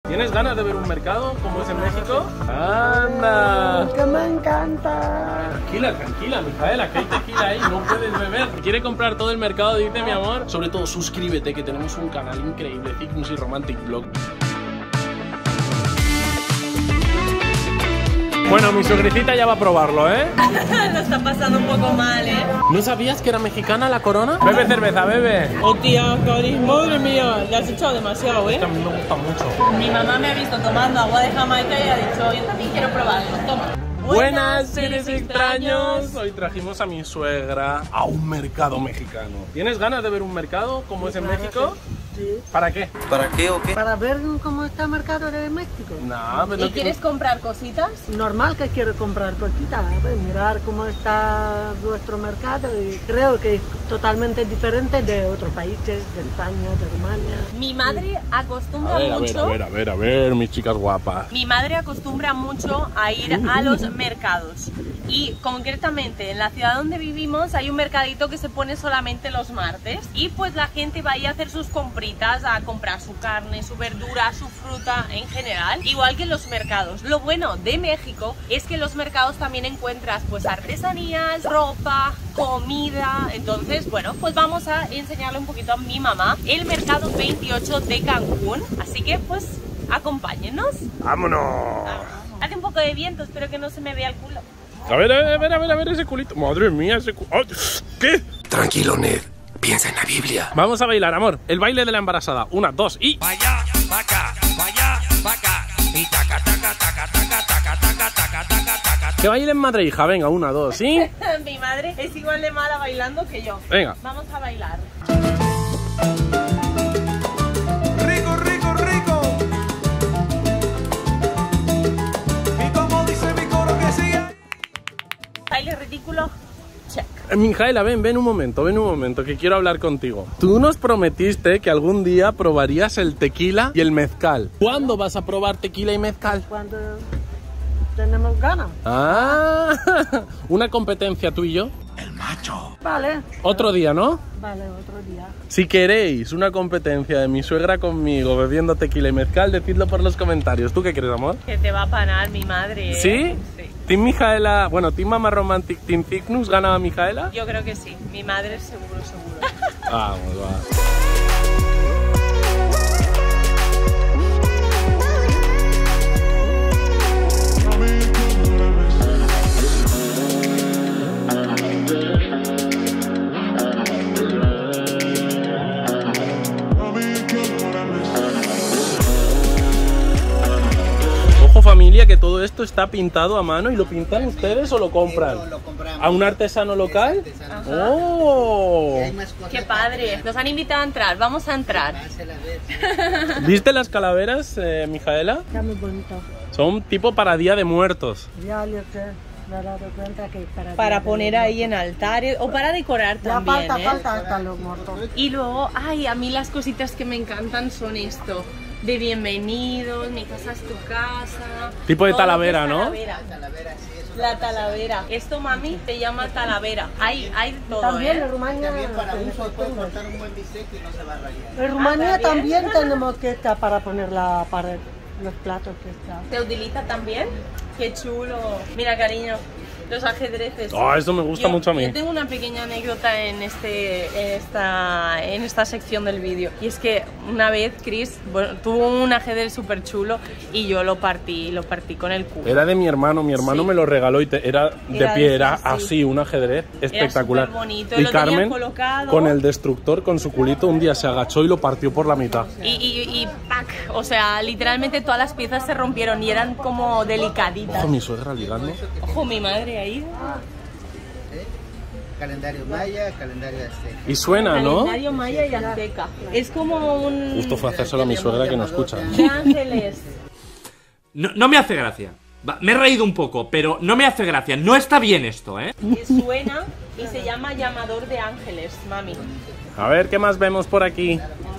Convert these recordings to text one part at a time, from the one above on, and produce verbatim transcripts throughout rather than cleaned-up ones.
¿Tienes ganas de ver un mercado como es en México? ¡Anda! ¡Que me encanta! Tranquila, tranquila, Mijaela, que hay tequila ahí, no puedes beber. ¿Quiere comprar todo el mercado, dice mi amor? Sobre todo, suscríbete, que tenemos un canal increíble, Cygnus y Romantic Vlog. Bueno, mi suegrecita ya va a probarlo, ¿eh? Lo está pasando un poco mal, ¿eh? ¿No sabías que era mexicana la Corona? Bebe cerveza, bebe. Oh, tía, Cari, madre mía, le has echado demasiado, ¿eh? Es que a mí me gusta mucho. Mi mamá me ha visto tomando agua de Jamaica y ha dicho, yo también quiero probarlo, toma. Buenas, seres extraños. Hoy trajimos a mi suegra a un mercado mexicano. ¿Tienes ganas de ver un mercado como es en México? Sí. ¿Para qué? ¿Para qué o qué? Para ver cómo está el mercado de México. No, pero ¿Y quieres comprar cositas? Normal que quiero comprar cositas, a ver, mirar cómo está nuestro mercado y creo que es totalmente diferente de otros países, de España, de Rumania. Mi madre acostumbra A ver, a ver, mucho... a ver, a ver, a ver, mis chicas guapas. Mi madre acostumbra mucho a ir a los mercados y concretamente en la ciudad donde vivimos hay un mercadito que se pone solamente los martes y pues la gente va ahí a hacer sus compritas, a comprar su carne, su verdura, su fruta en general, igual que en los mercados. Lo bueno de México es que en los mercados también encuentras pues artesanías, ropa, comida. Entonces, bueno, pues vamos a enseñarle un poquito a mi mamá el mercado veintiocho de Cancún, así que pues acompáñenos. ¡Vámonos! Hace un poco de viento, espero que no se me vea el culo. A ver, a ver, a ver, a ver, a ver ese culito. Madre mía, ese culito. ¿Qué? Tranquilo, Ned. Piensa en la Biblia. Vamos a bailar, amor. El baile de la embarazada. Una, dos y... Vaya, vaca, vaya, vaca. Y taca, taca, taca, taca, taca, taca, taca, taca, taca. Que bailen madre e hija. Venga, una, dos, ¿sí? Mi madre es igual de mala bailando que yo. Venga. Vamos a bailar. Rico, rico, rico. Y como dice mi coro que sigue. Baile ridículo. Check. Eh, Mijaela, ven, ven un momento, ven un momento, que quiero hablar contigo. Tú nos prometiste que algún día probarías el tequila y el mezcal. ¿Cuándo vas a probar tequila y mezcal? Cuando tenemos ganas. Ah, una competencia tú y yo. El macho. Vale. Otro día, ¿no? Vale, otro día. Si queréis una competencia de mi suegra conmigo bebiendo tequila y mezcal, decidlo por los comentarios. ¿Tú qué crees, amor? Que te va a panar mi madre, ¿eh? ¿Sí? Sí. Team Mijaela, bueno, Team Mama Romantic, Team Cygnus, ¿ganaba Mijaela? Yo creo que sí. Mi madre seguro, seguro. Vamos, va. Familia, que todo esto está pintado a mano. ¿Y lo pintan ustedes o lo compran? Lo, lo compramos. ¿A un artesano local? Artesano. ¡Oh! Y hay más cosas. Qué padre. Nos han invitado a entrar. Vamos a entrar. Pásela a ver. ¿Viste las calaveras, eh, Mijaela? Está muy bonito. Son tipo para Día de Muertos. Ya yo sé, me he dado cuenta que para... Para poner ahí en altares o para decorar Ya también, falta, ¿eh? falta hasta los muertos. Y luego, ay, a mí las cositas que me encantan son esto. De bienvenidos, mi casa es tu casa. Tipo de Todo lo que talavera, es ¿no? talavera. Talavera, sí, eso. La talavera. Esto, mami, se llama talavera. Hay, hay de todo, También ¿eh? en Rumania... También para tenemos uso puede todo. cortar un buen bistec y no se va a rayar. En Rumania Ah, ¿está bien? también tenemos que estar para poner la pared, los platos que están. ¿Se utiliza también? Qué chulo. Mira, cariño, los ajedrezes. Oh, eso me gusta Yo- mucho a mí. Yo tengo una pequeña anécdota en, este, en, esta, en esta sección del vídeo. Y es que una vez Chris bueno, tuvo un ajedrez súper chulo y yo lo partí, lo partí con el culo. Era de mi hermano, mi hermano Sí. me lo regaló y te- era de Era pie, de era esas, sí. así, un ajedrez espectacular. superbonito, Y lo tenía Carmen, colocado. con el destructor, con su culito, un día se agachó y lo partió por la mitad. Y, y, y ¡pac! O sea, literalmente todas las piezas se rompieron y eran como delicaditas. Ojo, mi suegra ligando. Ojo, mi madre ahí. ¿Eh? Calendario maya, calendario azteca. Y suena, ¿no? Calendario maya y azteca. Es como un... Justo fue hacérselo a mi suegra que no escucha. de ángeles. No, no me hace gracia. Va, me he reído un poco, pero no me hace gracia. No está bien esto, ¿eh? Que suena y se llama llamador de ángeles, mami. A ver, ¿qué más vemos por aquí?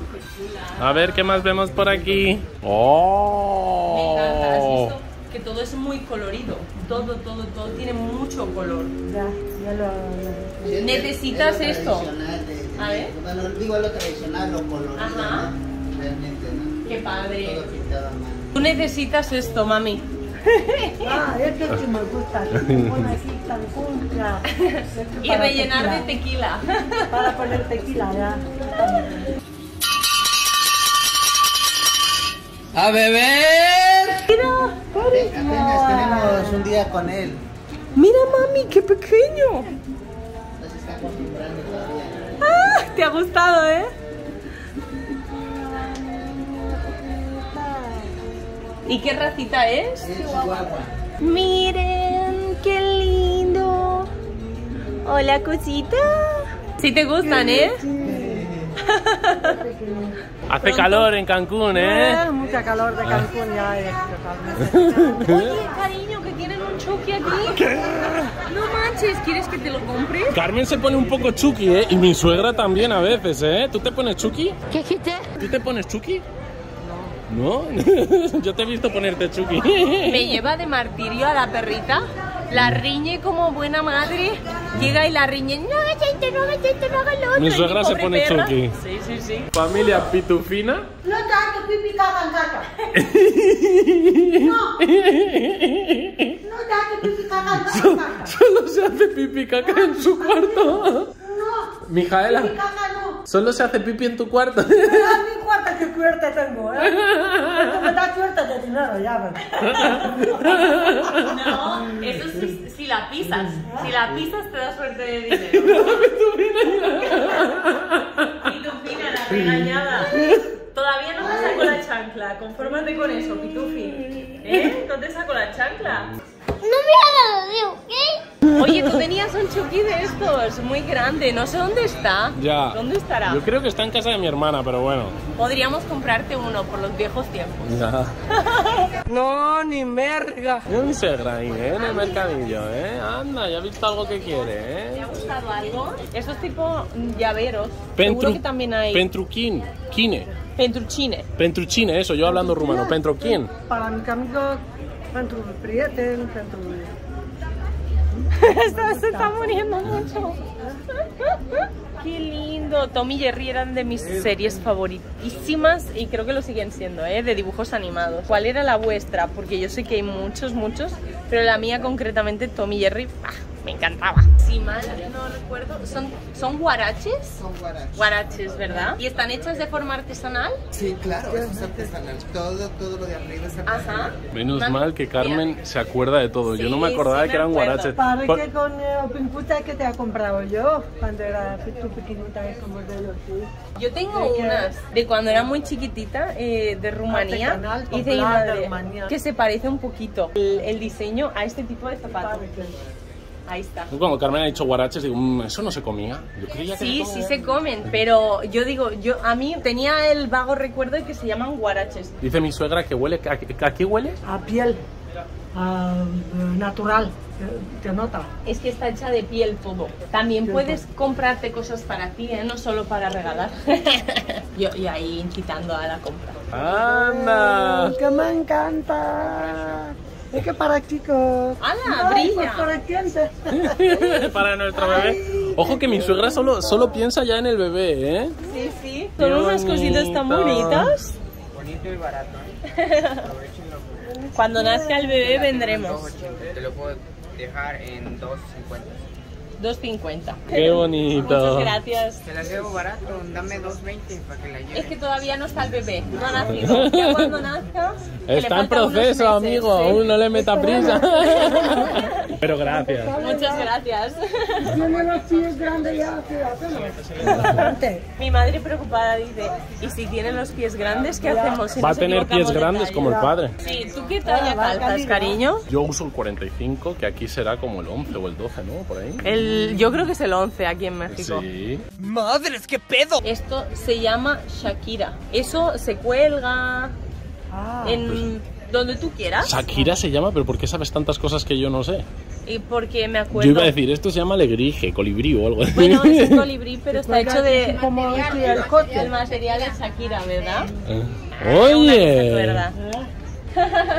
A ver, ¿qué más vemos por aquí? ¡Oh! Me encanta, ¿has visto? Que todo es muy colorido. Todo, todo, todo tiene mucho color. Ya, ya lo... Sí, es- Necesitas es lo esto. tradicional de- de- A ver. Bueno, digo lo tradicional, lo colorido, Ajá. ¿no? Realmente, ¿no? Qué padre. Todo pintado a mano. necesitas esto, mami. Ah, esto sí me gusta. Se pone aquí Cancún, ya. Y Para rellenar tequila. de tequila. Para poner tequila, ya. ¡A beber! Apenas tenemos un día con él. Mira, mami, qué pequeño. No se está acostumbrando todavía. Ah, te ha gustado, ¿eh? ¿Y qué racita es? Es chihuahua. Miren, qué lindo. Hola, cosita. Sí te gustan, ¿eh? Hace calor en Cancún, ¿eh? Eh, mucha calor de Cancún ya es totalmente. Oye, cariño, que tienen un Chucky aquí. No manches, ¿quieres que te lo compre? Carmen se pone un poco Chucky, ¿eh? Y mi suegra también a veces, ¿eh? ¿Tú te pones Chucky? ¿Qué dijiste? ¿Tú te pones Chucky? No. ¿No? Yo te he visto ponerte Chucky. Me lleva de martirio a la perrita. La riñe como buena madre. Llega y la riñe. No hagas esto, no hagas esto, no hagas lo otro. Mi Y suegra se pobre pone perra. Chucky. Sí, sí, sí. Familia pitufina. No tanto pipi caca en casa. No. No tanto pipi caca en casa. Solo se hace pipi caca en su cuarto. No. Mijaela, Pipi caca no. solo se hace pipi en tu cuarto. Me da mi cuarta que suerte tengo, ¿eh? Esto me da suerte de dinero, ya ves. No, eso sí, si la pisas. Si la pisas te da suerte de dinero. Pitufina, la regañada. Todavía no te saco la chancla. Confórmate con eso, Pitufi. ¿Eh? No te saco la chancla. No me ha dado de un qué. Oye, tú tenías un Chucky de estos, muy grande. No sé dónde está. Ya. ¿Dónde estará? Yo creo que está en casa de mi hermana, pero bueno. Podríamos comprarte uno por los viejos tiempos. Ya. No, ni merga. Mira mi suegra ahí, ¿eh? En el mercadillo, ¿eh? Anda, ya ha visto algo que quiere, ¿Te ¿eh? ha gustado algo? Esos tipo llaveros. Seguro que también hay. Pentruquín. Kine. Pentruchine. Pentruchine, eso, yo hablando rumano. Pentruquín. Para mi amigo, pentru prieten, pentru... Esto se está muriendo mucho. Qué lindo. Tom y Jerry eran de mis series favoritísimas y creo que lo siguen siendo, ¿eh? De dibujos animados. ¿Cuál era la vuestra? Porque yo sé que hay muchos, muchos, pero la mía concretamente, Tom y Jerry, ¡ah! Me encantaba. Si mal no recuerdo, ¿son, son guaraches? Son guaraches. Guaraches, ¿verdad? ¿Y están hechas de forma artesanal? Sí, claro, eso es artesanal. Todo, todo lo de arriba es artesanal. Ajá. Menos Mami, mal que Carmen mira. se acuerda de todo. Yo no me Sí, acordaba sí que me eran acuerdo. guaraches. Para Por- que con el pincuta que te ha comprado yo, cuando era tu pequeñita, como de los sí. Yo tengo ¿De qué? unas de cuando era muy chiquitita, eh, de Rumanía, Artesanal, y de mi popular de madre, Rumanía. que se parece un poquito el, el diseño a este tipo de zapatos. Ahí está. Cuando Carmen ha dicho guaraches, digo, "Mm, eso no se comía. Yo creía que Sí, se sí comía". se comen, pero yo digo, yo a mí tenía el vago recuerdo de que se llaman guaraches. Dice mi suegra que huele. ¿A, qué- a qué huele? A piel, a, eh, natural, te, te nota. Es que está hecha de piel todo. También puedes comprarte cosas para ti, ¿eh? No solo para regalar. yo, y ahí incitando a la compra. ¡Anda! Que me encanta. Es que para chicos. ¡Hala, Ay, brilla! pues para gente. Para nuestro bebé. Ojo que mi suegra solo, solo piensa ya en el bebé, ¿eh? Sí, sí. Qué Son unas cositas tan bonito. bonitas. Bonito y barato. Cuando nazca el bebé vendremos. Te lo puedo dejar en dos cincuenta. dos cincuenta. Qué bonito. Muchas gracias. Te la llevo barato, dame dos veinte para que la lleves. Es que todavía no está el bebé, no ha nacido. Ya cuando nazca. que le Está en faltan unos proceso, meses, amigo. sí. Aún no le meta prisa. Pero gracias. Muchas gracias. Tiene los pies grandes ya, fíjate. Mi madre preocupada dice, ¿y si tiene los pies grandes, qué hacemos? Si Va a nos tener equivocamos pies de grandes talla? como el padre. Sí, ¿tú qué talla calzas, cariño? Yo uso el cuarenta y cinco, que aquí será como el once o el doce, ¿no? Por ahí. El, yo creo que es el once aquí en México. Sí. ¡Madres, qué pedo! Esto se llama Shakira. Eso se cuelga Ah, en donde tú quieras. Shakira se llama, pero ¿por qué sabes tantas cosas que yo no sé? Y porque me Yo acuerdo. iba a decir, esto se llama alegrije, colibrí o algo así. Bueno, es colibrí, pero está hecho de. como este, el coche. El material de Shakira, ¿verdad? Oye. ¿Verdad?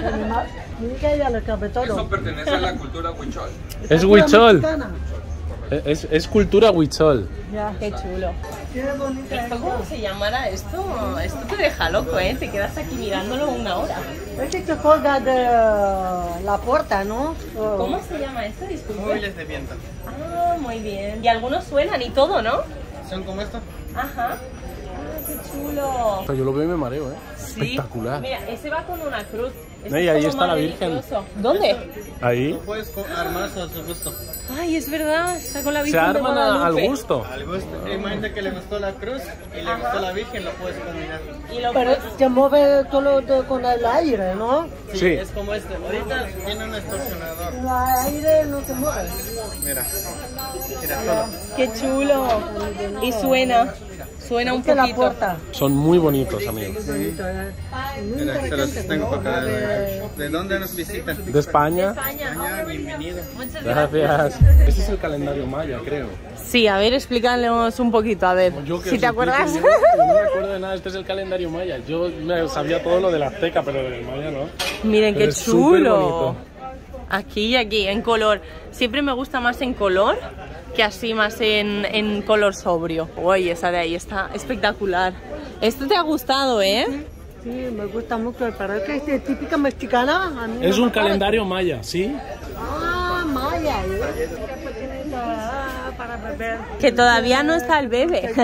Mira que ella le cabe todo. Eso pertenece a la cultura huichol. Es huichol. Es, es cultura huichol. Ya. Qué chulo. Qué bonita. ¿Esto cómo se llamará esto? Esto te deja loco, ¿eh? Te quedas aquí mirándolo una hora. Este se colga de la puerta, ¿no? O- ¿Cómo se llama esto? Disculpe. Móviles de viento. Ah, muy bien. Y algunos suenan y todo, ¿no? ¿Son como esto? Ajá. Ah, qué chulo. O sea, yo lo veo y me mareo, ¿eh? Sí. Espectacular. Mira, ese va con una cruz. Ese No, y es ahí como está la más Virgen. religioso. ¿Dónde? Ahí. Puedes co- armar a su gusto. Ay, es verdad, está con la Se Virgen de arman a- al Guadalupe. gusto. Al gusto. Imagínate que le gustó la cruz y le Ajá. gustó la Virgen, lo puedes combinar. Y lo Pero puedes- se mueve todo de- con el aire, ¿no? Sí, Sí. es como este. Ahorita tiene un extorsionador. El aire no se mueve. Mira. Mira, solo. Qué chulo. Y suena. Suena un Esta es la poquito. puerta. Son muy bonitos, amigos. Bonito, ¿eh? Muy Mira, se los interesante. tengo para acá. De- ¿De dónde nos visitan? De España. España. España, bienvenido. Muchas Gracias. Este es el calendario maya, creo. Sí, a ver, explícanos un poquito, a ver. Yo que Si os te explique, acuerdas. Yo, yo no me acuerdo de nada. Este es el calendario maya. Yo me sabía todo lo del azteca, pero del maya no. Miren Pero qué es súper chulo. bonito. Aquí y aquí, en color. Siempre me gusta más en color que así más en, en color sobrio. Uy, esa de ahí está espectacular. Esto te ha gustado, ¿eh? Sí, me gusta mucho. Pero es que es de típica mexicana. A mí Es no un me calendario maya, ¿sí? parece. Ah, maya. ¿eh? Para beber. Que todavía no está el bebé.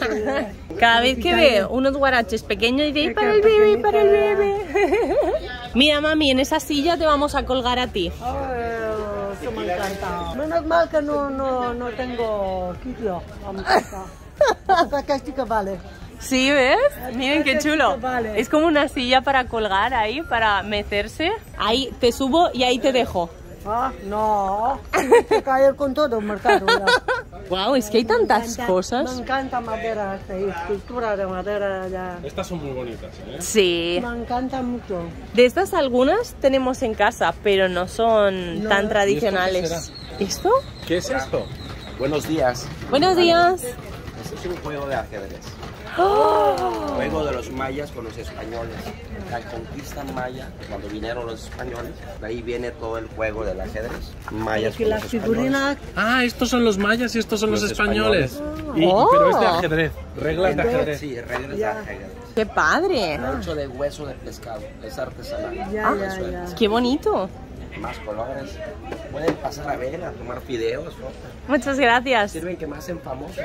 Cada vez que ve unos guaraches pequeños dice, para el bebé, para el bebé. Mira, mami, en esa silla te vamos a colgar a ti. Ay, eso me encanta. Menos mal que no, no, no tengo sitio a mi casa. Esta castica vale. Sí, ¿ves? Miren qué chulo. Vale. Es como una silla para colgar ahí, para mecerse. Ahí te subo y ahí te dejo. Ah, no. Hay que caer con todo el mercado. ya. Wow, es que hay tantas Me cosas. encanta madera, esta escultura de madera. Ya. Estas son muy bonitas, ¿eh? Sí. Me encanta mucho. De estas algunas tenemos en casa, pero no son No. tan ¿Y tradicionales. esto ¿Esto? ¿Qué es esto? Buenos días. Buenos días. Este es un juego de ajedrez. ¡Oh! Juego de los mayas con los españoles. La conquista maya, cuando vinieron los españoles, de ahí viene todo el juego del ajedrez. Mayas Que con las los figurinas. Ah, estos son los mayas y estos son los, Los españoles. españoles. Y- Oh. Pero es de ajedrez. Reglas de españoles. ajedrez. Sí, reglas de Ya. ajedrez. ¡Qué padre! Hecho de hueso de pescado, es artesanal. Ya, Ah, ya, ya. ¡Qué bonito! Más colores. Pueden pasar a ver, a tomar videos, fotos. Muchas gracias. Sirven que me hacen famoso.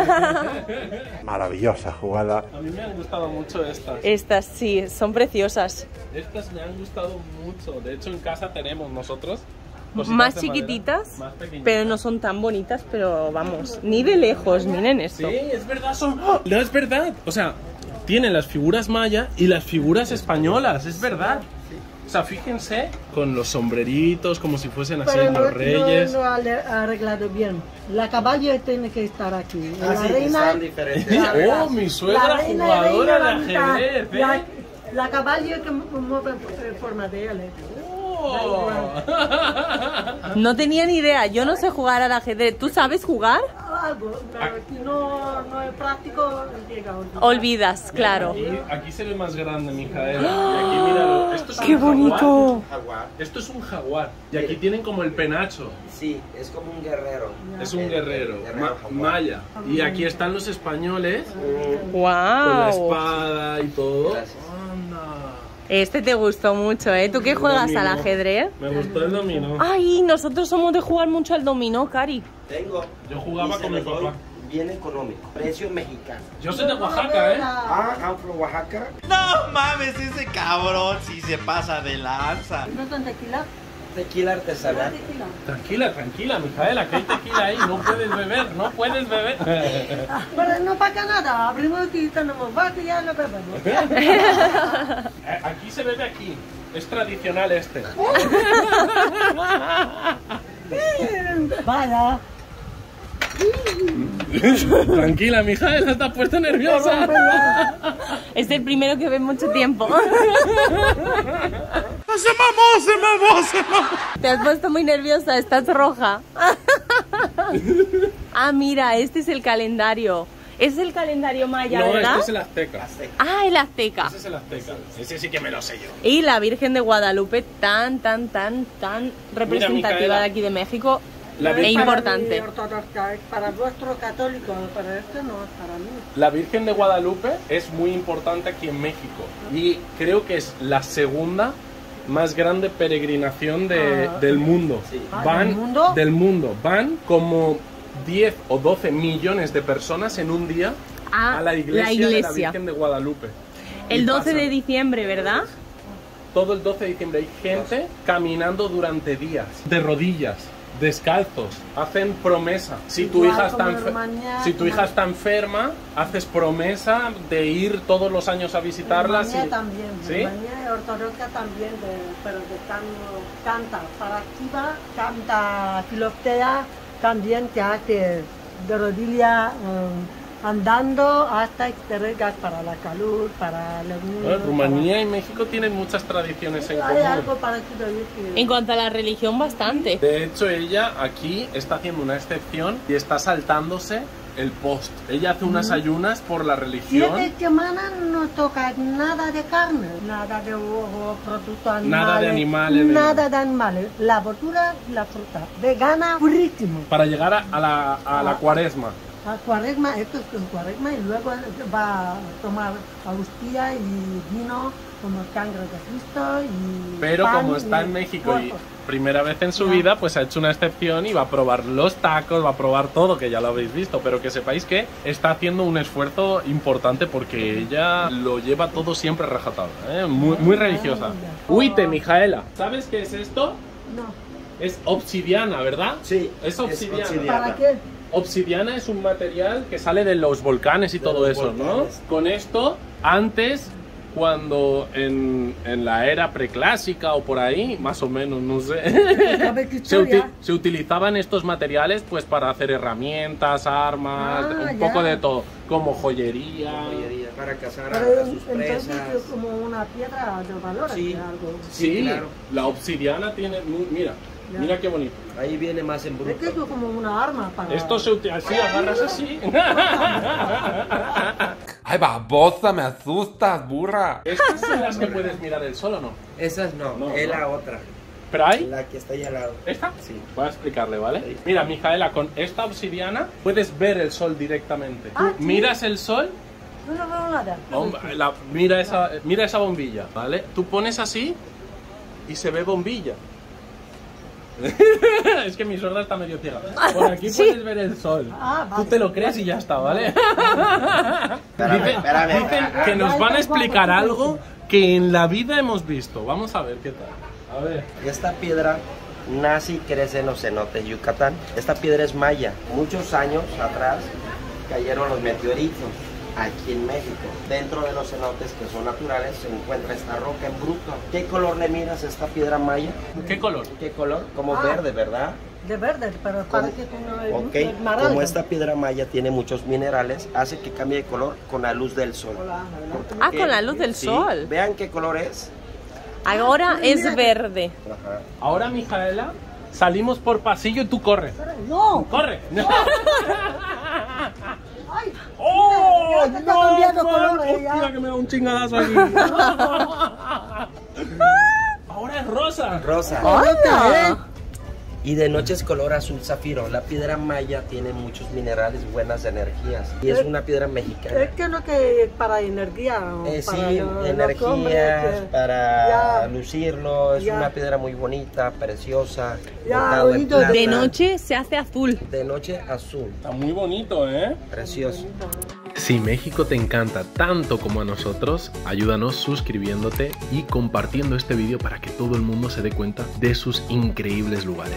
Maravillosa jugada. A mí me han gustado mucho estas. Estas sí, son preciosas. Estas me han gustado mucho. De hecho, en casa tenemos nosotros cositas Más de madera, chiquititas, más pequeñitas. pero no son tan bonitas, pero vamos, ni de lejos, miren esto. Sí, es verdad, son... ¡Oh! No, es verdad. O sea, tienen las figuras maya y las figuras españolas, es verdad. O sea, fíjense, con los sombreritos, como si fuesen así Pero no, los reyes. no, no ha arreglado bien. La caballo tiene que estar aquí. Ah, la sí, reina. están diferentes. Oh, mi suegra la reina jugadora reina de la mitad. ajedrez, ¿eh? La, la caballo que mueve en forma de L. Oh. No tenía ni idea, yo no sé jugar al ajedrez. ¿Tú sabes jugar? Algo, pero si no, no es práctico, llega. Olvidas, claro. Aquí, aquí se ve más grande, Mijaela. Y aquí, míralo. Esto es ¡Qué un jaguar. bonito! Jaguar. Esto es un jaguar. Y aquí tienen como el penacho. Sí, es como un guerrero. Es un guerrero, Guerrero ma- jaguar. maya. Y aquí están los españoles con ¡Wow! la espada y todo. Gracias. Anda. Este te gustó mucho, ¿eh? ¿Tú qué juegas al Dominó. ajedrez? Me gustó el dominó. Ay, nosotros somos de jugar mucho al dominó, Cari. Tengo. Yo jugaba y se con mi los doy papá. Bien económico. Precio mexicano. Yo soy de Oaxaca, ¿eh? Ah, Afro Oaxaca. No mames, ese cabrón si se pasa de lanza. ¿No son tequila? Tequila artesanal. Tequila. Tranquila, tranquila, Mijaela, que hay tequila ahí. No puedes beber, no puedes beber. Pero no pasa nada, abrimos aquí y tenemos vaca y ya lo bebemos. Eh, Aquí se bebe aquí. Es tradicional este. Vaya. Tranquila, Mijaela, estás puesta nerviosa. Es el primero que ve en mucho tiempo. ¡Se mamó, se mamó, se mamó! Te has puesto muy nerviosa, estás roja. Ah, mira, este es el calendario. Es el calendario maya, No, ¿verdad? este es el azteca. Ah, el azteca. Ese es el azteca. Ese sí que me lo sé yo. Y la Virgen de Guadalupe, tan, tan, tan, tan representativa Micaela. de aquí de México. La Es Virgen- para importante. mí ortodoxa, es para vuestro católico, pero este no es para mí. La Virgen de Guadalupe es muy importante aquí en México y creo que es la segunda más grande peregrinación de- Ah. del mundo. Ah, Van ¿del mundo? del mundo. Van como diez o doce millones de personas en un día A a la iglesia, la de la iglesia. Virgen de Guadalupe. El Y doce pasan de diciembre, ¿verdad? todo el doce de diciembre hay gente caminando durante días, de rodillas, descalzos, hacen promesa. Si tu Igual hija está, como enfer- Rumanía, si tu como- hija está enferma, haces promesa de ir todos los años a visitarla. Rumanía si- también, ¿Sí? Rumanía es ortodoxa también, de- pero de can- canta para activa, canta filoptea, también te hace de rodilla eh, andando hasta exterregas para la calor, para los niños. Bueno, Rumanía y México tienen muchas tradiciones en para- Hay algo común. parecido ahí que- En cuanto a la religión, bastante. De hecho, ella aquí está haciendo una excepción y está saltándose el post. Ella hace unas ayunas por la religión. Siete semanas no toca nada de carne, nada de huevo, productos animales. Nada de animales, de Nada de animales. La verdura y la fruta. Vegana, purísimo. Para llegar a, a la, a la cuaresma. A cuaresma, esto es con cuaresma y luego va a tomar agustía y vino como sangre de Cristo y Pero pan como está y en México y cuerpo. primera vez en su Ya. vida, pues ha hecho una excepción y va a probar los tacos, va a probar todo, que ya lo habéis visto, pero que sepáis que está haciendo un esfuerzo importante porque ella lo lleva todo siempre rajatabla, ¿eh? muy, muy religiosa. Uite, Mijaela, ¿sabes qué es esto? No. Es obsidiana, ¿verdad? Sí, Es obsidiana. obsidiana. ¿Para qué? Obsidiana es un material que sale de los volcanes y De todo los eso, volcanes. ¿no? Con esto, antes, cuando en, en la era preclásica o por ahí, más o menos, no sé, ¿Sabe qué se, uti- historia? se utilizaban estos materiales pues para hacer herramientas, armas, Ah, un ya. poco de todo, como joyería. Joyería para cazar a, Pero a sus entonces presas. es como una piedra de valor, Sí. así, algo. Sí, Sí, claro. la obsidiana tiene, mu- mira, Ya. mira qué bonito. Ahí viene más en Es que bruto. es como una arma para... Esto se utiliza así, agarras así. Ay, babosa, me asustas, burra. Estas son las que puedes mirar el sol, ¿o no? Esas no, No, es no. la otra. ¿Pero hay? La que está ahí al lado. ¿Esta? Sí. Voy a explicarle, ¿vale? Sí. Mira, Mijaela, con esta obsidiana puedes ver el sol directamente. Tú Ah, ¿sí? miras el sol, No, no veo nada. bom- la- mira, esa, mira esa bombilla, ¿vale? Tú pones así y se ve bombilla. Es que mi sorda está medio ciega. Por aquí Sí. puedes ver el sol. Ah, vale. Tú te lo crees y ya está, ¿vale? Espérame, Dicen, espérame. dicen que nos van a explicar algo que en la vida hemos visto. Vamos a ver qué tal. A ver. Esta piedra nace y crece en los cenotes Yucatán. Esta piedra es maya. Muchos años atrás cayeron los meteoritos aquí en México. Dentro de los cenotes que son naturales se encuentra esta roca en bruto. ¿Qué color le miras a esta piedra maya? ¿Qué color? ¿Qué color? Como Ah. verde, ¿verdad? De verde, pero parece que no es Ok, esmeralda. como esta piedra maya tiene muchos minerales, hace que cambie de color con la luz del sol. Hola, hola. Ah, con la luz del Sí, sol. Vean qué color es. Ahora es verde. Ajá. Ahora, Mijaela, salimos por pasillo y tú corres. No, ¡Corre! ay, ¡Oh! ya está cambiando color, man! eh, ya. ¡Hostia, que me da un chingadazo aquí! Ahora es rosa. Rosa. ¡Hola! Y de noche es color azul zafiro. La piedra maya tiene muchos minerales, buenas energías. Y es una piedra mexicana. es que lo que es para energía. o Eh, para sí, los- los energías, hombres que- para Ya. lucirlo. Es Ya. una piedra muy bonita, preciosa. Ya, bordado en oído de- plata. De noche se hace azul. De noche azul. Está muy bonito, ¿eh? Precioso. Si México te encanta tanto como a nosotros, ayúdanos suscribiéndote y compartiendo este vídeo para que todo el mundo se dé cuenta de sus increíbles lugares.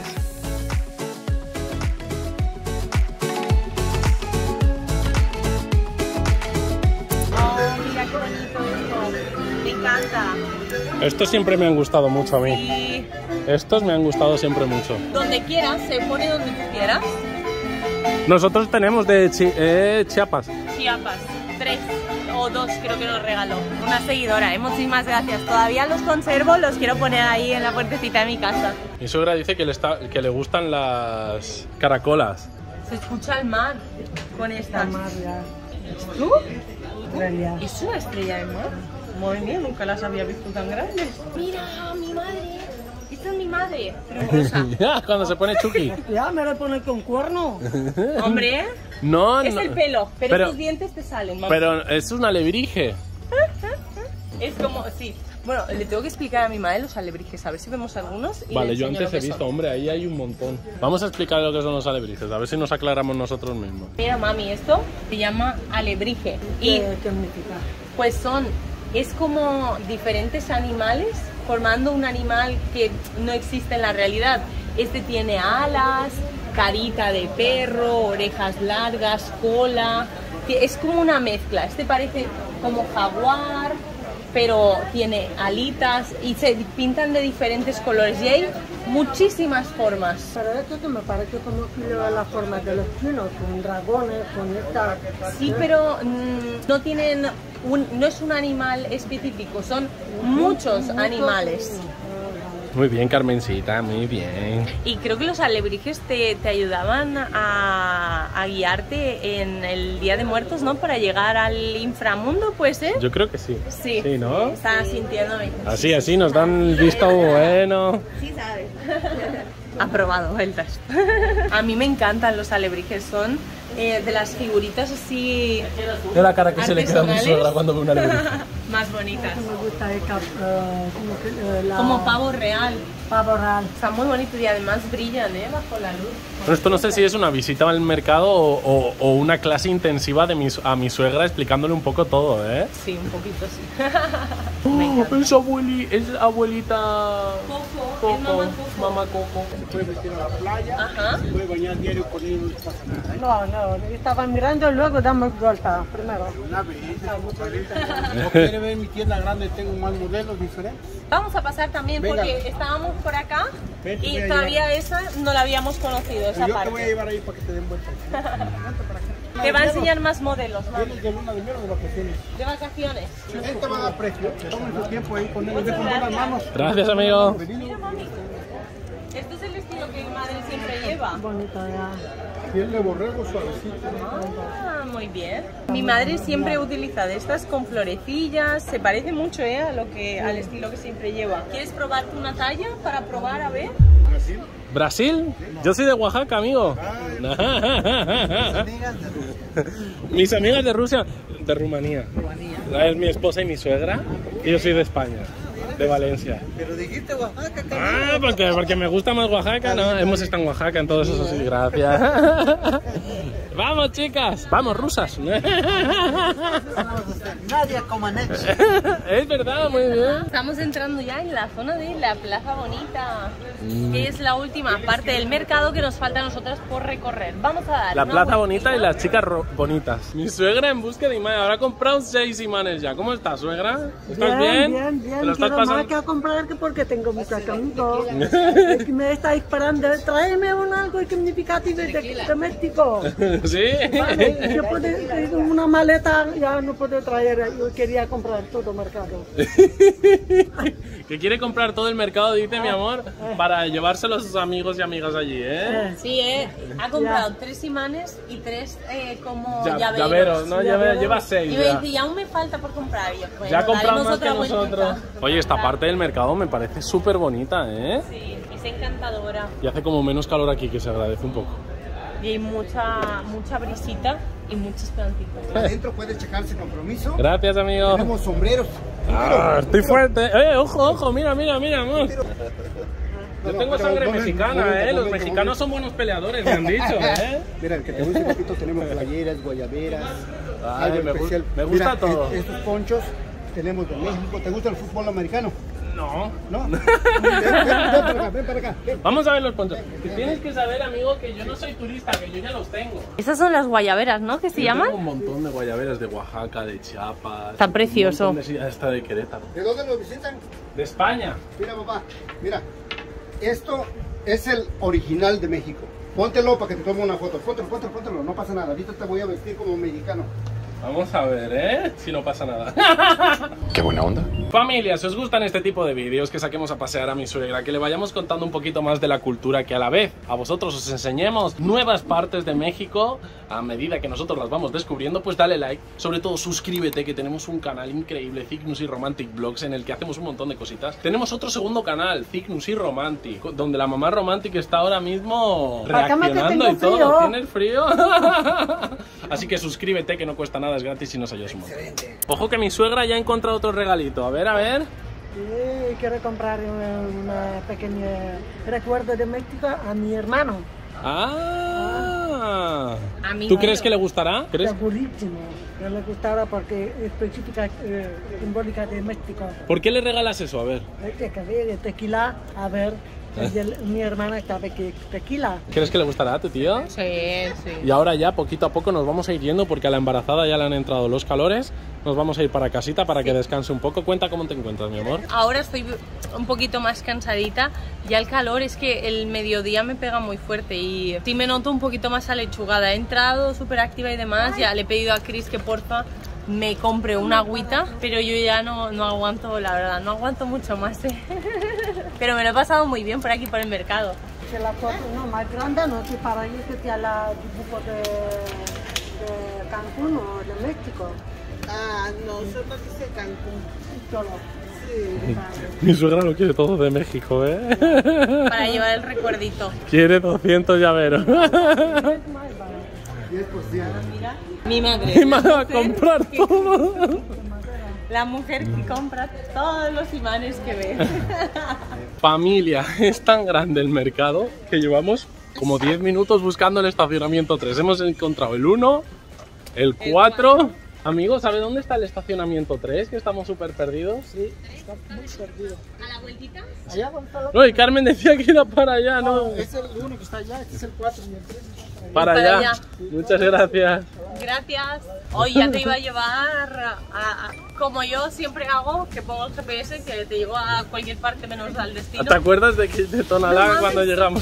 Oh, mira qué bonito esto. Me encanta. Estos siempre me han gustado mucho a mí. Y Estos me han gustado siempre mucho. donde quieras, se pone donde tú quieras. Nosotros tenemos de Chi- eh, Chiapas. Chiapas, tres o dos creo que nos regaló una seguidora. ¿eh? Muchísimas gracias. Todavía los conservo, los quiero poner ahí en la puertecita de mi casa. Mi suegra dice que le, está, que le gustan las caracolas. Se escucha el mar con estas. Mar, ya. ¿Tú? Estrella. ¿Es una estrella de mar? Madre mía, nunca las había visto tan grandes. Mira, mi madre Esta es mi madre, rosa. Cuando se pone Chucky. Ya me lo pone con cuerno. Hombre, No, es no. el pelo, pero, Pero- tus dientes te salen. Vamos. Pero es un alebrije. Es como, sí. Bueno, le tengo que explicar a mi madre los alebrijes, a ver si vemos algunos. Y Vale, le yo enseño antes lo he que visto, son. hombre, ahí hay un montón. Vamos a explicar lo que son los alebrijes, a ver si nos aclaramos nosotros mismos. Mira, mami, esto se llama alebrije. Y ¿Qué significa? pues son, es como diferentes animales formando un animal que no existe en la realidad. Este tiene alas, carita de perro, orejas largas, cola. Es como una mezcla. Este parece como jaguar, pero tiene alitas y se pintan de diferentes colores. Y hay muchísimas formas. Pero esto que me parece como que lleva la forma de los chinos, con dragones, con esta... Sí, pero mm, no tienen un, no es un animal específico, son muchos animales. Muy bien, Carmencita, muy bien. Y creo que los alebrijes te, te ayudaban a, a guiarte en el Día de Muertos, ¿no? Para llegar al inframundo, ¿puede ser? Yo creo que sí. Sí. Sí, ¿no? Estaba sintiéndome. Así, así, nos dan el visto bueno. Sí, sabes. Aprobado el test. A mí me encantan los alebrijes, son eh, de las figuritas así Mira la cara que se le queda a mi artesanales. suegra cuando ve un alebrije. Más bonitas. Me gusta el cap, eh, como, que, eh, la- Como pavo real. pavo real. Están muy bonitos y además brillan, ¿eh? Bajo la luz. Pero esto no sé si es una visita al mercado o, o- o una clase intensiva de mi, su- a mi suegra explicándole un poco todo, ¿eh? Sí, un poquito sí. Oh, es, abueli, es abuelita Coco, es mamá Coco. mamá Coco. Se puede vestir a la playa, Ajá. se puede bañar diario con ellos, no pasa nada. No, no, estaba mirando y luego damos vuelta primero. Una belleza, ¿no quiere ver mi tienda grande? Tengo más modelos diferentes. Vamos a pasar también Venga. porque estábamos por acá Ven, te voy y a todavía esa no la habíamos conocido, esa Yo te parte. voy a llevar ahí para que te den vuelta. Te va a enseñar más modelos, mami. Tienes de luna de miel o de vacaciones. De vacaciones. Este va a dar precio. Tomen su tiempo ahí con él. Dejen Muchas las manos. Gracias, amigo. Mira, mami. Este es el estilo que mi madre siempre lleva. Bonito ya. Piel de borrego suavecito. Ah, muy bien. Mi madre siempre utiliza de estas con florecillas. Se parece mucho, ¿eh? A lo que, al estilo que siempre lleva. ¿Quieres probarte una talla para probar a ver? ¿Brasil? Yo soy de Oaxaca, amigo. Mis amigas de Rusia, de Rumanía. Es mi esposa y mi suegra. Y yo soy de España, de Valencia. Pero dijiste Oaxaca, Ah, porque, porque me gusta más Oaxaca, ¿no? Hemos estado en Oaxaca, en todo eso, sí, gracias. Vamos, chicas. Vamos, rusas. Nadie como Nex. Es verdad, muy bien. Estamos entrando ya en la zona de la Plaza Bonita, que es la última parte del mercado que nos falta a nosotras por recorrer. Vamos a dar La una plaza vueltita. bonita y las chicas ro- bonitas. Mi suegra en busca de imanes. Ahora ha comprado seis imanes ya. ¿Cómo estás, suegra? ¿Estás bien? Bien, bien. ¿Te lo estás Quiero más pasando? que a comprar que porque tengo muchos amigos. Es que me está esperando. Tráeme un algo significativo de doméstico. ¿Sí? Vale, yo puedo, tengo una maleta, ya no puedo traer. Yo quería comprar todo mercado. Que quiere comprar todo el mercado, dice mi amor, para llevárselo a sus amigos y amigas allí, ¿eh? Sí, eh, ha comprado tres imanes y tres eh, como Ya- llaveros. llaveros, ¿no? Lleva, lleva seis Y me ya. dice, y aún me falta por comprar. Y yo, bueno, Ya ha comprado daremos más que otra vueltita. nosotros. Oye, esta parte del mercado me parece súper bonita, ¿eh? Sí, es encantadora. Y hace como menos calor aquí, que se agradece un poco. Y hay mucha, mucha brisita y muchos pedancitos. Adentro puedes checar sin compromiso. Gracias, amigo. Tenemos sombreros. Ah, estoy fuerte. Eh, ojo, ojo, mira, mira, mira, amor. Yo tengo pero sangre momento, mexicana, momento, eh. Los momento, mexicanos momento. son buenos peleadores, me han dicho, eh. Mira, el que te gusta un poquito, tenemos playeras, guayaberas. Ay, algo me gu- especial. me gusta Mira, todo. e- estos ponchos tenemos de México. ¿Te gusta el fútbol americano? No. ¿No? Ven, ven, ven para acá, ven para acá. ven. Vamos a ver los ponchos. Que tienes que saber, amigo, que yo no soy turista, que yo ya los tengo. Estas son las guayaberas, ¿no? ¿Qué se Yo llaman? tengo un montón de guayaberas de Oaxaca, de Chiapas. Está precioso. Un montón de esta de Querétaro. ¿De dónde nos visitan? De España. Mira, papá, mira. Esto es el original de México. Póntelo para que te tome una foto. Póntelo, póntelo, póntelo. No pasa nada. Ahorita te voy a vestir como mexicano. Vamos a ver, ¿eh? Si no pasa nada. Qué buena onda. Familia, si os gustan este tipo de vídeos, que saquemos a pasear a mi suegra, que le vayamos contando un poquito más de la cultura, que a la vez a vosotros os enseñemos nuevas partes de México a medida que nosotros las vamos descubriendo, pues dale like, sobre todo suscríbete, que tenemos un canal increíble, Cygnus y Romantic Vlogs, en el que hacemos un montón de cositas. Tenemos otro segundo canal, Cygnus y Romantic, donde la mamá Romantic está ahora mismo reaccionando y todo. Frío. ¿Tienes frío? Así que suscríbete, que no cuesta nada, es gratis y nos ayudas un montón. Ojo que mi suegra ya ha encontrado otro regalito, a ver, a ver. Sí, quiero comprar una pequeña recuerdo de México a mi hermano. Ah, A mí ¿tú no. crees que le gustará? ¿Crees? Segurísimo que le gustará porque es específica, eh, simbólica de México. ¿Por qué le regalas eso? A ver. Este que ve de tequila, a ver, el- mi hermana sabe que tequila. ¿Crees que le gustará a tu tío? Sí, sí. Y ahora ya, poquito a poco, nos vamos a ir yendo porque a la embarazada ya le han entrado los calores. Nos vamos a ir para casita para que descanse un poco. Cuenta cómo te encuentras, mi amor. Ahora estoy un poquito más cansadita. Ya el calor es que el mediodía me pega muy fuerte y sí me noto un poquito más alechugada. He entrado súper activa y demás. Ya le he pedido a Chris que porfa me compre una agüita, pero yo ya no, no aguanto, la verdad, no aguanto mucho más, ¿eh? Pero me lo he pasado muy bien por aquí, por el mercado. Que la foto no más grande, no que para ellos que sea la dibujo de, de Cancún o de México. Ah, no, solo dice Cancún. Solo. Sí, vale. Mi suegra lo quiere todo de México, ¿eh? Para llevar el recuerdito. Quiere doscientos llaveros. diez por ciento. Mira, mi madre. Y me va a mujer comprar que- todo. La mujer que compra todos los imanes que ve. Familia, es tan grande el mercado que llevamos como diez minutos buscando el estacionamiento tres. Hemos encontrado el uno, el cuatro. Amigos, ¿sabe dónde está el estacionamiento tres? Que estamos súper perdidos. Sí, está muy perdido. ¿A la vueltita? Allá Gonzalo. No, y Carmen decía que era para allá, ¿no? Es el uno que está allá, este es el cuatro y el tres. Para Para allá. allá. Muchas gracias. Gracias. Hoy ya te iba a llevar a, a- como yo siempre hago, que pongo el G P S que te llevo a cualquier parte menos al destino. ¿Te acuerdas de, que, de Tonalá No mames. cuando llegamos?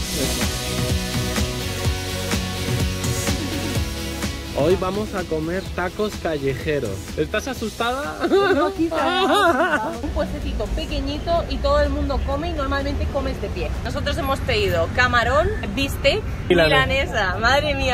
Hoy vamos a comer tacos callejeros. ¿Estás asustada? Un puestecito pequeñito y todo el mundo come y normalmente comes de pie. Nosotros hemos pedido camarón, bistec, Milanesa. milanesa. Madre mía.